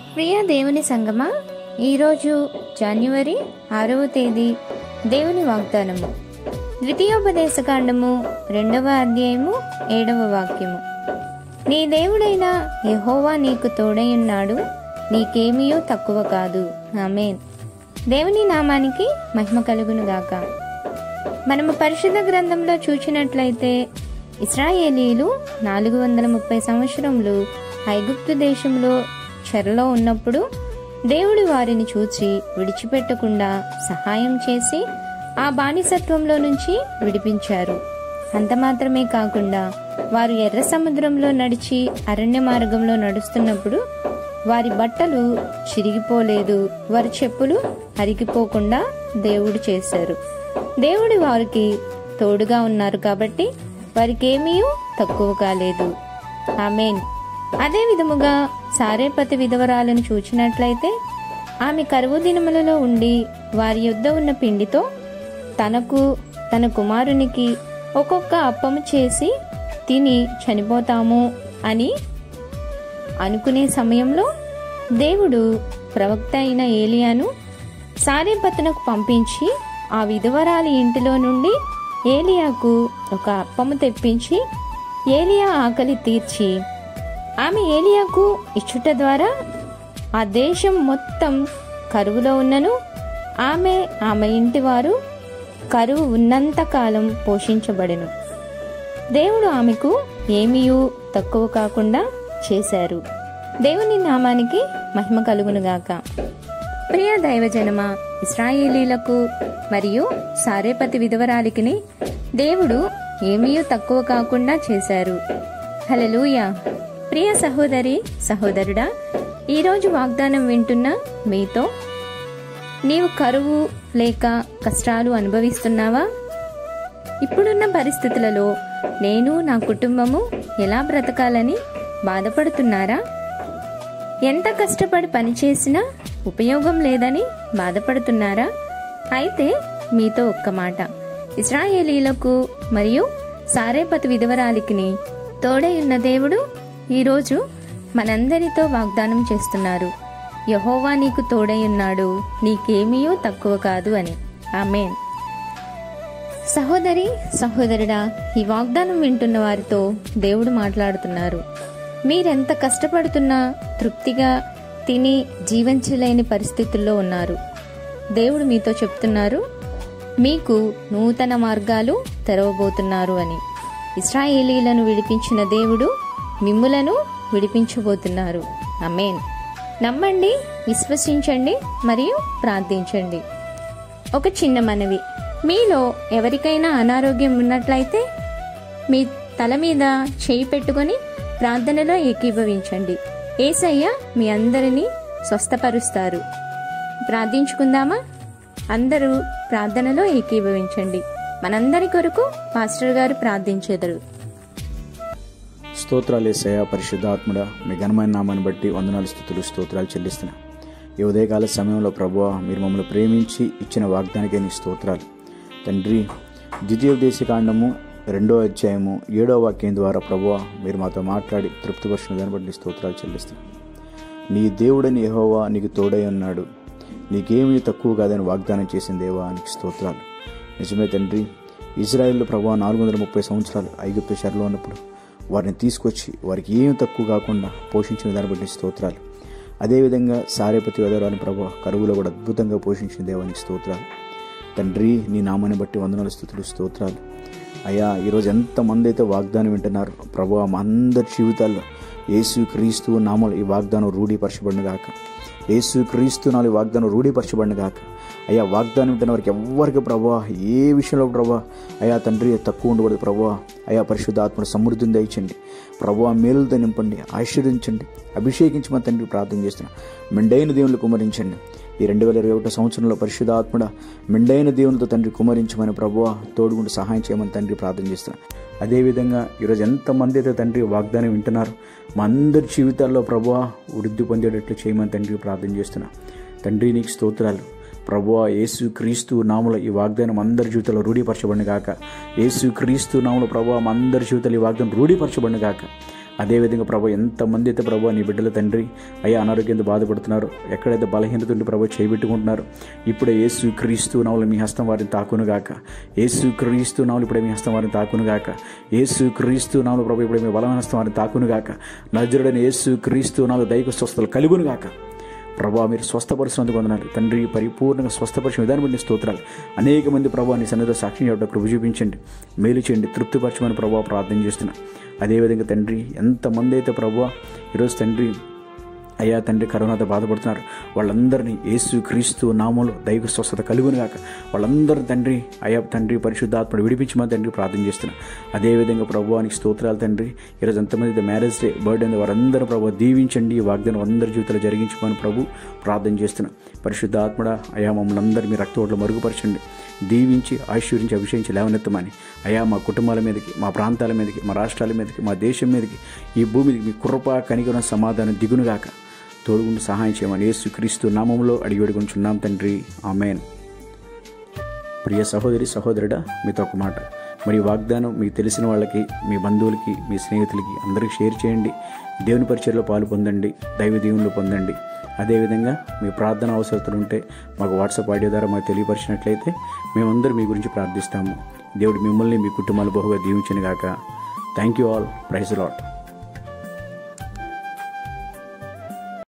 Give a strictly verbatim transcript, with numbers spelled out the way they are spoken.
ప్రియ దేవుని సంగమా, ఈరోజు జనవరి ఆరవ తేదీ దేవుని వాగ్దానము. ద్వితీయోపదేశకాండము రెండవ అధ్యాయము ఏడవ వాక్యము. నీ దేవుడైన యెహోవా నీకు తోడైయున్నాడు, నీకేమీయో తక్కువ కాదు. ఆమేన్. దేవుని నామానికి మహిమ కలుగును గాక. మనము పరిశుద్ధ గ్రంథంలో చూచినట్లయితే ఇశ్రాయేలీలు నాలుగు వందల ముప్పై సంవత్సరములు ఐగుప్తు దేశంలో చెరలో ఉన్నప్పుడు దేవుడు వారిని చూచి విడిచిపెట్టకుండా సహాయం చేసి ఆ బానిసత్వంలో నుంచి విడిపించారు. అంత మాత్రమే కాకుండా వారు ఎర్ర సముద్రంలో నడిచి అరణ్య మార్గంలో నడుస్తున్నప్పుడు వారి బట్టలు చిరిగిపోలేదు, వారి చెప్పులు అరిగిపోకుండా దేవుడు చేశారు. దేవుడు వారికి తోడుగా ఉన్నారు కాబట్టి వారికి ఏమీ తక్కువ కాలేదు. ఆమేన్. అదే విధముగా సారేపతి విధవరాలను చూచినట్లయితే ఆమె కరువు దినములలో ఉండి వారి యొద్ద ఉన్న పిండితో తనకు తన కుమారునికి ఒక్కొక్క అప్పము చేసి తిని చనిపోతాము అని అనుకునే సమయంలో దేవుడు ప్రవక్త అయిన ఏలియాను సారేపతునకు పంపించి ఆ విధవరాలి ఇంటిలో నుండి ఏలియాకు ఒక అప్పము తెప్పించి ఏలియా ఆకలి తీర్చి ఆమె ఏలియాకు ఇచ్చుట ద్వారా ఆ దేశం మొత్తం కరువులో ఉన్నను ఆమె ఆమె ఇంటి వారు కరువు ఉన్నంత కాలం పోషించబడెను. దేవుడు ఆమెకు ఏమీ తక్కువ కాకుండా చేశారు. దేవుని నామానికి మహిమ కలుగునుగాక. ప్రియ దైవజనమా, ఇశ్రాయేలీలకు మరియు సారేపతి విధవరాలికిని దేవుడు ఏమీ తక్కువ కాకుండా చేశారు. హల్లెలూయా. ప్రియ సహోదరి సహోదరుడా, ఈరోజు వాగ్దానం వింటున్న మీతో, నీవు కరువు లేక కష్టాలు అనుభవిస్తున్నావా? ఇప్పుడున్న పరిస్థితులలో నేను నా కుటుంబము ఎలా బ్రతకాలని బాధపడుతున్నారా? ఎంత కష్టపడి పనిచేసినా ఉపయోగం లేదని బాధపడుతున్నారా? అయితే మీతో ఒక్క మాట, ఇశ్రాయేలీలకు మరియు సారేపతి విధవరాలికిని తోడై ఉన్న దేవుడు ఈరోజు మనందరితో వాగ్దానం చేస్తున్నారు. యెహోవా నీకు తోడై ఉన్నాడు, నీకేమీ తక్కువ కాదు అని. ఆమేన్. సహోదరి సహోదరుడా, ఈ వాగ్దానం వింటున్న వారితో దేవుడు మాట్లాడుతున్నారు. మీరెంత కష్టపడుతున్నా తృప్తిగా తిని జీవించలేని పరిస్థితుల్లో ఉన్నారు. దేవుడు మీతో చెప్తున్నారు, మీకు నూతన మార్గాలు తెరవబోతున్నారు అని. ఇశ్రాయేలీలను విడిపించిన దేవుడు మిమ్ములను విడిపించబోతున్నారు. ఆమేన్. నమ్మండి, విశ్వసించండి మరియు ప్రార్థించండి. ఒక చిన్న మనవి, మీలో ఎవరికైనా అనారోగ్యం ఉన్నట్లయితే మీ తల మీద చేయి పెట్టుకొని ప్రార్థనలో ఏకీభవించండి. యేసయ్య మీ అందరినీ స్వస్థపరుస్తారు. ప్రార్థించుకుందామా? అందరూ ప్రార్థనలో ఏకీభవించండి. మనందరి కొరకు పాస్టర్ గారు ప్రార్థించెదరు. స్తోత్రాలు యేసయ్య, పరిశుద్ధాత్ముడా, మీ ఘనమైన నామాన్ని బట్టి వందనాలు, స్తుతులు, స్తోత్రాలు చెల్లిస్తున్నా. ఈ ఉదయకాల సమయంలో ప్రభువా, మీరు మమ్మల్ని ప్రేమించి ఇచ్చిన వాగ్దానికే నీ స్తోత్రాలు తండ్రి. ద్వితీయోపదేశకాండము రెండో అధ్యాయము ఏడో వాక్యం ద్వారా ప్రభువా మీరు మాతో మాట్లాడి తృప్తిపరిచిన దాన్ని బట్టి నీ స్తోత్రాలు చెల్లిస్తున్నా. నీ దేవుడని యెహోవా నీకు తోడై ఉన్నాడు, నీకేమీ తక్కువ కాదని వాగ్దానం చేసిన దేవా నీకు స్తోత్రాలు. నిజమే తండ్రి, ఇజ్రాయెల్లో ప్రభువా నాలుగు వందల ముప్పై సంవత్సరాలు ఐగుప్తు చెరలో ఉన్నప్పుడు వారిని తీసుకొచ్చి వారికి ఏం తక్కువ కాకుండా పోషించిన దాన్ని బట్టి స్తోత్రాలు. అదేవిధంగా సారేపతి విధవరాలు ప్రభువా కరువులో కూడా అద్భుతంగా పోషించిన దేవానికి స్తోత్రాలు తండ్రి. నీ నామాన్ని బట్టి వందనాలు, స్తుతులు, స్తోత్రాలు. అయ్యా, ఈరోజు ఎంతమంది అయితే వాగ్దానం వింటున్నారు ప్రభువా, మా అందరి జీవితాల్లో యేసు క్రీస్తు నామలు ఈ వాగ్దానం రూఢీపరచబడిన గాక. యేసు క్రీస్తు నాలుగు వాగ్దానం రూఢీపరచబడిన గాక. అయ్యా, వాగ్దానం వింటున్న వారికి ఎవరికి ప్రభా ఏ విషయంలో ప్రభా అయ్యా తండ్రి తక్కువ ఉండకూడదు ప్రభా. అయ్యా పరిశుద్ధాత్మను సమృద్ధిని దయచండి ప్రభా, మేలుతో నింపండి, ఆశీర్వదించండి, అభిషేకించమని తండ్రి ప్రార్థన చేస్తున్నా. మెండైన దేవుళ్ళు కుమరించండి. ఈ రెండు వేల ఇరవై ఒకటో సంవత్సరంలో పరిశుద్ధాత్మడ మెండైన దేవునితో తండ్రి కుమరించమని ప్రభువా తోడుగుంటూ సహాయం చేయమని తండ్రి ప్రార్థన చేస్తున్నా. అదేవిధంగా ఈరోజు ఎంతమంది అయితే తండ్రి వాగ్దానం వింటున్నారు, మా అందరి జీవితాల్లో ప్రభువా వృద్ధి పొందేటట్లు చేయమని తండ్రి ప్రార్థన చేస్తున్నా. తండ్రి నీకు స్తోత్రాలు ప్రభువా. యేసు క్రీస్తు నామములో ఈ వాగ్దానం అందరి జీవితంలో రూఢీపరచబడిన గాక. యేసు క్రీస్తు నామములో ప్రభువా మా అందరి జీవితాలు ఈ వాగ్దానం రూఢీపరచబడిన గాక. అదేవిధంగా ప్రభు ఎంతమంది అయితే ప్రభు నీ బిడ్డల తండ్రి అయ్యా అనారోగ్యంతో బాధపడుతున్నారు, ఎక్కడైతే బలహీనత ఉండి ప్రభు చేయబెట్టుకుంటున్నారు, ఇప్పుడే యేసు క్రీస్తు నామములో మీ హస్తం వారిని తాకునుగాక. యేసు క్రీస్తు నామములో ఇప్పుడే మీ హస్తం వారిని తాకునుగాక. యేసు క్రీస్తు నామములో ప్రభు ఇప్పుడే మీ బలమైన హస్తం వారిని తాకునుగాక. నజరుడైన యేసు క్రీస్తు నామములో దైవిక స్వస్థతలు కలుగునుగాక. ప్రభా మీరు స్వస్థపరిచినందుకు వందనాలు తండ్రి. పరిపూర్ణంగా స్వస్థపరిచిన విధానం బట్టి స్తోత్రాలు. అనేక మంది ప్రభా నీ సన్నిధిలో సాక్షి చెప్పడం కృప చూపించండి, మేలు చేయండి, తృప్తిపరచమని ప్రభా ప్రార్థన చేస్తున్నా. అదేవిధంగా తండ్రి ఎంతమంది అయితే ప్రభా ఈరోజు తండ్రి అయ్యా తండ్రి కరోనాతో బాధపడుతున్నారు, వాళ్ళందరినీ యేసు క్రీస్తు నామములో దైవ స్వస్థత కలుగునుగాక. వాళ్ళందరూ తండ్రి అయ్యా తండ్రి పరిశుద్ధాత్మను విడిపించమని తండ్రి ప్రార్థన చేస్తున్నా. అదేవిధంగా ప్రభువానికి స్తోత్రాలు తండ్రి. ఈరోజు ఎంతమంది మ్యారేజ్ డే బర్త్డే ఉంది వారందరూ ప్రభు దీవించండి, ఈ వాగ్దానం అందరి జీవితంలో జరిగించమని ప్రభు ప్రార్థన చేస్తున్నా. పరిశుద్ధాత్మడ అయా మమ్మల్ని అందరూ మీ రక్తోట్లు మరుగుపరచండి, దీవించి ఆశీర్వించి అభిషేకించి లేవనెత్తమని అయా మా కుటుంబాల మీదకి, మా ప్రాంతాల మీదకి, మా రాష్ట్రాల మీదకి, మా దేశం మీదకి, ఈ భూమికి మీ కృప కనికరం సమాధానం దిగునుగాక. తోడుగుండి సహాయం చేయమని యేసు క్రీస్తు నామములో అడిగి వేడుకొంచున్నాం తండ్రి, ఆమేన్. ప్రియ సహోదరి సహోదరుడా, మీతో ఒక మాట. మరి వాగ్దానం మీకు తెలిసిన వాళ్ళకి, మీ బంధువులకి, మీ స్నేహితులకి అందరికీ షేర్ చేయండి. దేవుని పరిచర్యలో పాలు పొందండి, దైవ దీవెనలు పొందండి. అదేవిధంగా మీ ప్రార్థన అవసరతలు ఉంటే మాకు వాట్సాప్ ఆడియో ద్వారా మాకు తెలియపరిచినట్లయితే మేమందరం మీ గురించి ప్రార్థిస్తాము. దేవుడు మిమ్మల్ని మీ కుటుంబాలు బహుగా దీవించును గాక. Thank you all. Praise lord.